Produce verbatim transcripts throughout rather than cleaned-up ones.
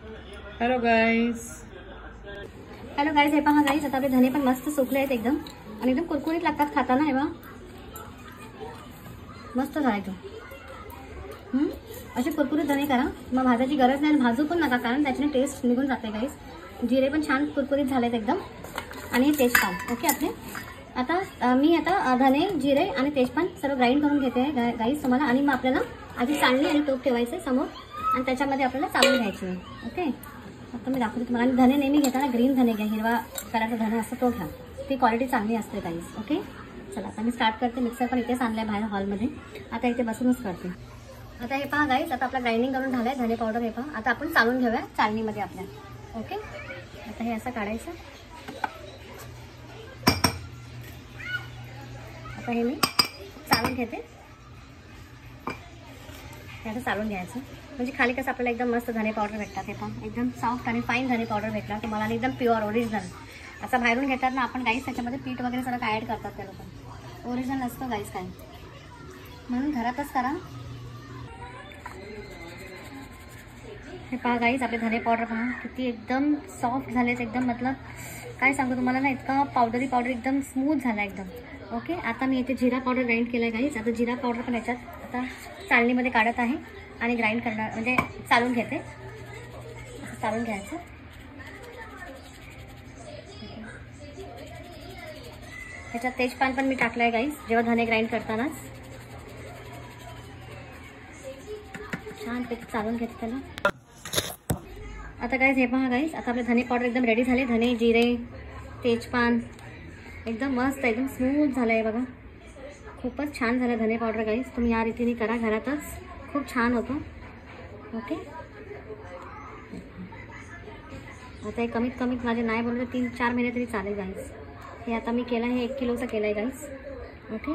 Hello guys hello guys हे पहा guys, आता आपले धने पण मस्त सुकले आहेत एकदम आणि एकदम कुरकुरीत लागतात खाताना. हे बघा मस्त झाले तो. हम्म असे कुरकुरीत धने करा, मग भाजायची गरज नाही आणि भाजू पण नका कारण त्याच्याने टेस्ट निघून जाते गाईज. जिरे पण छान कुरकुरीत झालेत एकदम आणि तेजपान. ओके आपले आता मी आता धने जिरे आणि तेजपान सर्व ग्राइंड करून घेते आहे गाईज तुम्हाला. आणि मग आपल्याला आधी चाळणी आणि टोप ठेवायचं समोर आणि त्याच्यामध्ये आपल्याला चालून घ्यायची आहे. ओके आता मी दाखवते तुम्हाला. आणि धने नेहमी घेताना ग्रीन धने घ्या, हिरवा करायचा धने असतो तो घ्या, ती क्वालिटी चांगली असते गाईज. ओके चला आता मी स्टार्ट करते. मिक्सर पण इथेच आणलं आहे बाहेर हॉलमध्ये, आता इथे बसूनच करते. आता हे पहा गाईज, आता आपला ग्राइंडिंग करून झालं आहे धने पावडर. हे पहा आता आपण चालून घेऊया चाळणीमध्ये आपल्या. ओके आता हे असं काढायचं. आता हे मी चालून घेते, हे असं चालून घ्यायचं म्हणजे खाली कसं आपल्याला एकदम मस्त धने पावडर भेटतात. हे पण एकदम सॉफ्ट आणि फाईन धने पावडर भेटणार तुम्हाला आणि एकदम प्युअर ओरिजिनल. असं बाहेरून घेतात ना आपण गाईस, त्याच्यामध्ये पीठ वगैरे सगळं काय ॲड करतात त्या लोक, ओरिजिनल नसतं गाईस काय, म्हणून घरातच करा. हे पहा गाईस आपले धने पावडर पहा किती एकदम सॉफ्ट झालेत एकदम, मतलब काय सांगू तुम्हाला ना, इतका पावडरी पावडर एकदम स्मूथ झाला एकदम. ओके आता मी इथे जिरा पावडर ग्राइंड केला आहे गाईस. आता जिरा पावडर पण याच्यात आता चाळणीमध्ये काढत आहे आणि ग्राइंड करणार म्हणजे चालून घेते. चालून घ्यायचं. ह्याच्यात तेजपान पण मी टाकलं आहे गाईस जेव्हा धने ग्राइंड करतानाच. छानपैकी चालून घेते त्याला. आता गाईस हे पहा गाईस, आता आपले धने पावडर एकदम रेडी झाले. धने जिरे तेजपान एकदम मस्त एकदम स्मूथ झालं आहे बघा, खूपच छान झालं धने पावडर गाईस. तुम्ही या रीतीने करा घरातच, खूप छान होतं. ओके आता हे कमीत कमीत माझे नाही बोलले तर तीन चार महिने तरी चालेल गाईस. हे आता मी केलं आहे, एक किलोचं केलं आहे गाईस. ओके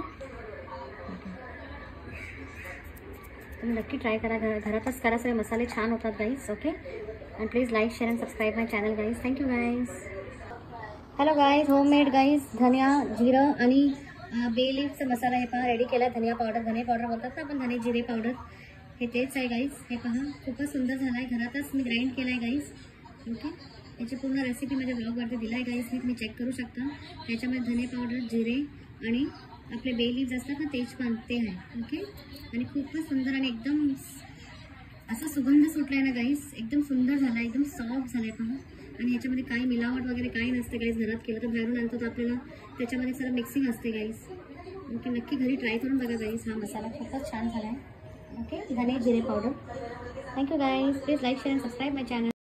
तुम्ही नक्की ट्राय करा, घर घरातच करा, सगळे मसाले छान होतात guys. Okay and please like share and subscribe my channel guys. Thank you guys. Hello guys, homemade guys धनिया जिरं आणि बे लीफचा मसाला हे पहा रेडी केला. धनिया पावडर धने पावडर बोलतात ना आपण, धने जिरे पावडर हे तेच आहे गाईज. हे पहा खूपच सुंदर झाला आहे, घरातच मी ग्राइंड केला आहे गाईज. ओके याची पूर्ण रेसिपी माझ्या ब्लॉगवरती दिला आहे गाईज, मी तुम्ही चेक करू शकता. त्याच्यामध्ये धने पावडर जिरे आणि आपले बे लीव्स असतात ना तेजपान ते आहे. ओके आणि खूपच सुंदर आणि एकदम असा सुगंध सुटला आहे ना गाईज, एकदम सुंदर झाला आहे, एकदम सॉफ्ट झाला आहे पहा. आणि याच्यामध्ये काही मिलावट वगैरे काही नसते गाईज. घरात केलं तर बाहेरून आणतो तर आपल्याला त्याच्यामध्ये सगळं मिक्सिंग असते गाईज. ओके नक्की घरी ट्राय करून बघा गाईज, हा मसाला खूपच छान झाला आहे. ओके धने जिरे powder. Thank you guys, please like share and subscribe my channel.